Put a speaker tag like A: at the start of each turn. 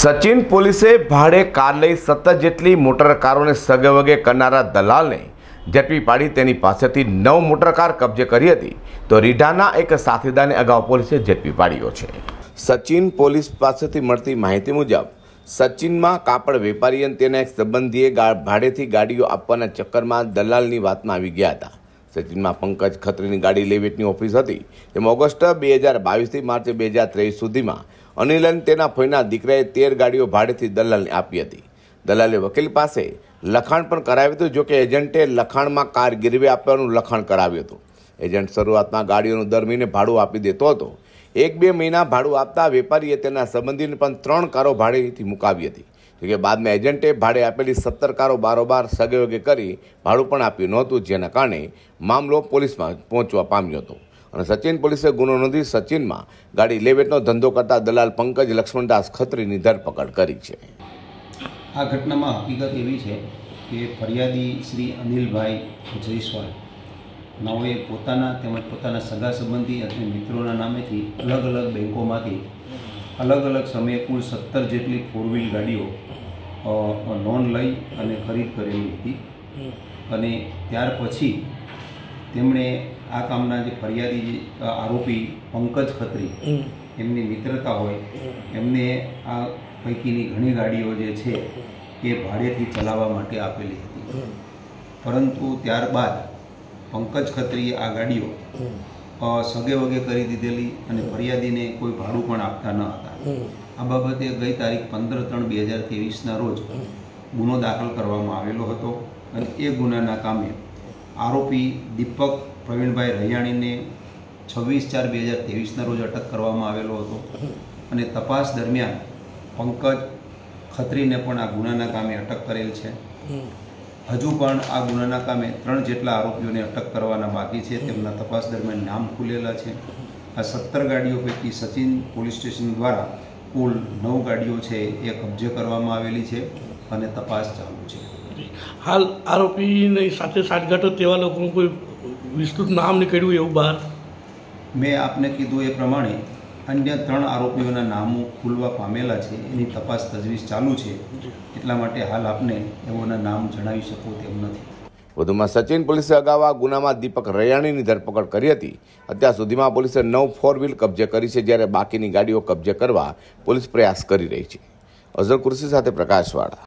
A: સચિન પોલીસે ભાડે કાર લઈ 17 જેટલી મોટર કારોને સગેવગે કરનારા દલાલને ઝડપી પાડી તેની પાસેથી 9 મોટર કાર કબજે કરી હતી તો રીઢાના એક સાથીદારને અગાઉ પોલીસે ઝડપી પાડ્યો છે। સચિન પોલીસ પાસેથી મળતી માહિતી મુજબ સચિનમાં કાપડ વેપારી અને તેના એક સંબંધીએ ભાડેથી ગાડીઓ આપવાના ચક્કરમાં દલાલની વાતમાં આવી ગયા હતા। સચિનમાં પંકજ ખત્રીની ગાડી લે વેચની ઓફિસ હતી, જેમાં ઓગસ્ટ 2022થી માર્ચ 2023 સુધીમાં અનિલ અને તેના ફોઈના દીકરાએ 13 ગાડીઓ ભાડેથી દલાલને આપી હતી। દલાલે વકીલ પાસે લખાણ પણ કરાવ્યું હતું, જોકે એજન્ટે લખાણમાં કાર ગીરવે આપવાનું લખાણ કરાવ્યું હતું। એજન્ટ શરૂઆતમાં ગાડીઓનું દર મહિને ભાડું આપી દેતો હતો। 1-2 મહિના ભાડું આપતા વેપારીએ તેના સંબંધીને પણ 3 કારો ભાડેથી મુકાવી હતી, જોકે બાદમાં એજન્ટે ભાડે આપેલી 17 કારો બારોબાર સગેવગે કરી ભાડું પણ આપ્યું નહોતું, જેના કારણે મામલો પોલીસમાં પહોંચવા પામ્યો હતો અને સચિન પોલીસે ગુનો નોંધી સચિનમાં ગાડી લેવેટનો ધંધો કરતા દલાલ પંકજ લક્ષ્મણદાસ ખત્રીની ધરપકડ કરી છે।
B: આ ઘટનામાં હકીકત એવી છે કે ફરિયાદી શ્રી અનિલભાઈ જયસ્વાલ નાઓએ પોતાના તેમજ પોતાના સગા સંબંધી અને મિત્રોના નામેથી અલગ અલગ બેંકોમાંથી અલગ અલગ સમયે કુલ 17 જેટલી 4 વ્હીલ ગાડીઓ લોન લઈ અને ખરીદ કરેલી હતી અને ત્યાર પછી તેમણે આ કામના જે ફરિયાદી આરોપી પંકજ ખત્રી એમની મિત્રતા હોય એમને આ પૈકીની ઘણી ગાડીઓ જે છે એ ભાડેથી ચલાવવા માટે આપેલી હતી, પરંતુ ત્યારબાદ પંકજ ખત્રીએ આ ગાડીઓ સગેવગે કરી દીધેલી અને ફરિયાદીને કોઈ ભાડું પણ આપતા ન હતા। આ બાબતે ગઈ તારીખ 15/3/2023ના રોજ ગુનો દાખલ કરવામાં આવેલો હતો અને એ ગુનાના કામે આરોપી દીપક પ્રવીણભાઈ રૈયાણીને 26/4/2023ના રોજ અટક કરવામાં આવેલો હતો અને તપાસ દરમિયાન પંકજ ખત્રીને પણ આ ગુનાના કામે અટક કરેલ છે। હજુ પણ આ ગુનાના કામે 3 જેટલા આરોપીઓને અટક કરવાના બાકી છે, તેમના તપાસ દરમિયાન નામ ખુલેલા છે। આ 17 ગાડીઓ પૈકી સચિન પોલીસ સ્ટેશન દ્વારા કુલ 9 ગાડીઓ છે એ કબજે કરવામાં આવેલી છે અને તપાસ ચાલુ છે।
C: હાલ આરોપીની સાથે સાઠગાંઠો તેવા લોકોનું કોઈ વિસ્તૃત નામ નીકળ્યું એવું બહાર?
B: મેં આપને કીધું એ પ્રમાણે અન્ય 3 આરોપીઓના નામો ખુલવા પામેલા છે, એની તપાસ તજવીજ ચાલુ છે, એટલા માટે હાલ આપને એમોના નામ જણાવી શકું તેમ નથી।
A: વધુમાં સચિન પોલીસે અગાઉ આ ગુનામાં દીપક રૈયાણીની ધરપકડ કરી હતી। અત્યાર સુધીમાં પોલીસે 9 4 વ્હીલ કબજે કરી છે, જ્યારે બાકીની ગાડીઓ કબજે કરવા પોલીસ પ્રયાસ કરી રહી છે। અઝર કુર્સી સાથે પ્રકાશવાળા।